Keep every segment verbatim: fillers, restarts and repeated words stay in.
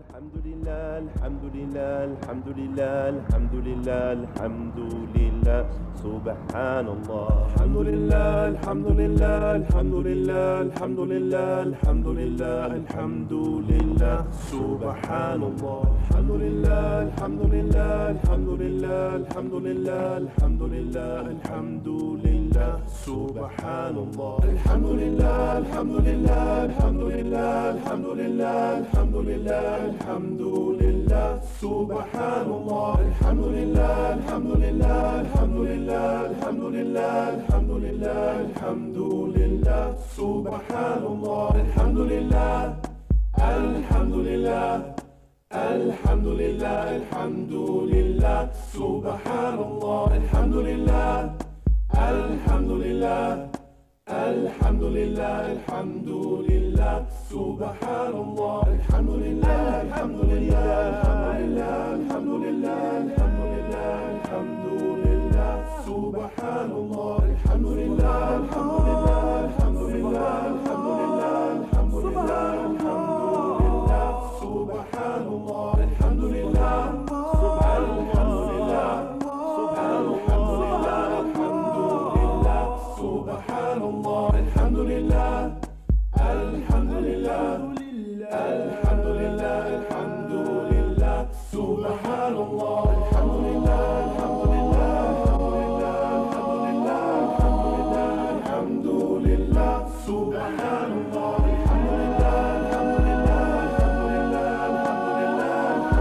الحمد لله الحمد لله الحمد لله الحمد لله الحمد لله سبحان الله. الحمد لله الحمد لله الحمد لله الحمد لله الحمد لله الحمد لله سبحان الله. الحمد لله الحمد لله الحمد لله الحمد لله الحمد لله الحمد لله سبحان الله. الحمد لله الحمد لله الحمد لله الحمد لله الحمد لله الحمد لله سبحان الله. الحمد لله الحمد لله الحمد لله الحمد لله الحمد لله الحمد لله سبحان الله. الحمد لله الحمد لله الحمد لله الحمد لله سبحان الله. الحمد لله الحمد لله الحمد لله الحمد لله سبحان الله. الحمد لله الحمد لله الحمد لله الحمد لله الحمد لله سبحان الله. الحمد لله الحمد لله الحمد لله الحمد لله الحمد لله الحمد لله سبحان الله. الحمد لله الحمد لله الحمد لله الحمد لله سبحان الله. الحمد لله الحمد لله الحمد لله الحمد لله سبحان الله. الحمد لله الحمد لله الحمد لله الحمد لله الحمد لله سبحان الله. الحمد لله الحمد لله الحمد لله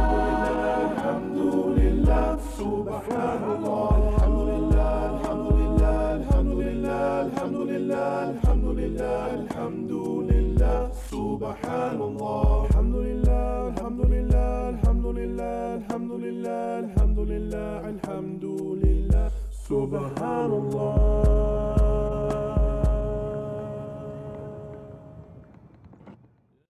الحمد لله سبحان الله. الحمد لله الحمد لله الحمد لله الحمد لله الحمد لله الحمد لله سبحان الله. الحمد لله الحمد لله الحمد لله الحمد لله الحمد لله الحمد لله سبحان الله.